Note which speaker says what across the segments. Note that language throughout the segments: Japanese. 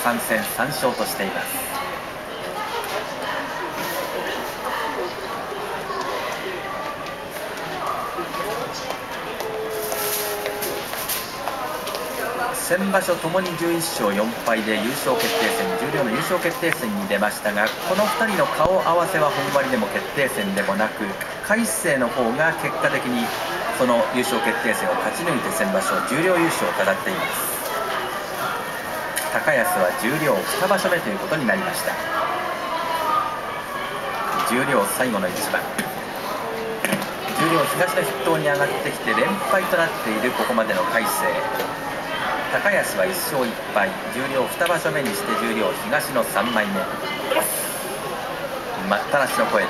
Speaker 1: 3戦3勝としています。先場所ともに11勝4敗で優勝決定戦、十両の優勝決定戦に出ましたが、この2人の顔合わせは本割でも決定戦でもなく、魁聖の方が結果的にその優勝決定戦を勝ち抜いて先場所十両優勝を飾っています。高安は十両2場所目ということになりました。十両最後の一番、十両東の筆頭に上がってきて連敗となっているここまでの魁聖。高安は1勝1敗、十両2場所目にして十両東の3枚目。待ったなしの声です。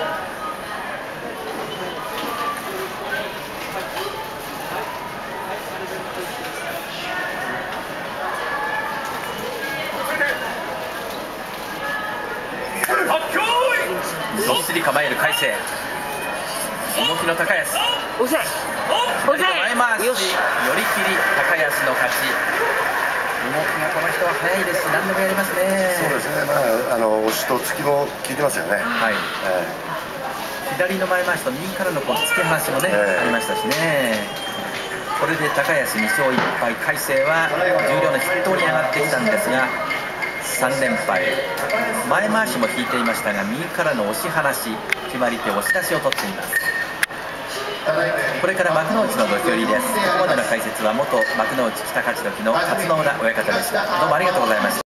Speaker 1: どっしり構える魁聖、動きの高安、前回し、寄り切り高安の勝ち。動きがこの人は速いですし、何でもやりますね。
Speaker 2: そうですね、押しと突きも効いてますよね。
Speaker 1: はい、左の前回しと右からの突き放しもね、ありましたしね。これで高安2勝1敗、魁聖は十両の筆頭に上がってきたんですが3連敗。前回しも引いていましたが、右からの押し放し、決まり手押し出しを取っています。これから幕内の土俵入りです。ここまでの解説は元幕内北勝どきの勝野浦親方でした。どうもありがとうございました。